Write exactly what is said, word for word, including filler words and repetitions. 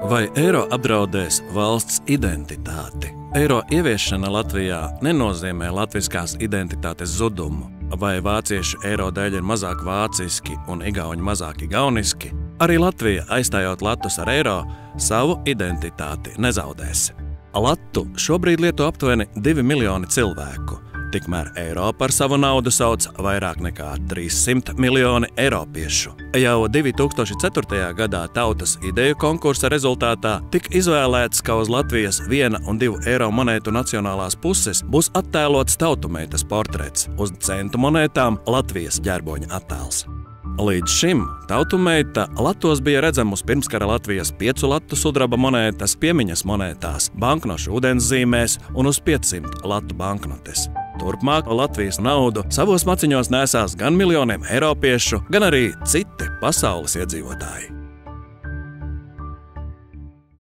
Vai eiro apdraudēs valsts identitāti? Eiro ieviešana Latvijā nenozīmē latviskās identitātes zudumu. Vai vācieši eiro dēļ ir mazāk vāciski un igauņi mazāk igauniski? Arī Latvija, aizstājot latus ar eiro, savu identitāti nezaudēs. Latu šobrīd lieto aptuveni divi miljoni cilvēku. Tikmēr eiro par savu naudu sauc vairāk nekā trīssimti miljoni eiropiešu. Jau divi tūkstoši ceturtajā gadā tautas ideju konkursa rezultātā tika izvēlēts, ka uz Latvijas viena un divu eiro monētu nacionālās puses būs attēlots tautumeitas portrets, uz centu monētām Latvijas ģerboņa attēls. Līdz šim tautumeita latos bija redzama uz pirmskara Latvijas piecu latu sudraba monētas, piemiņas monētās, banknošu ūdenszīmēs un uz piecsimt latu banknotes. Turpmāk Latvijas naudu savos maciņos nesās gan miljoniem eiropiešu, gan arī citi pasaules iedzīvotāji.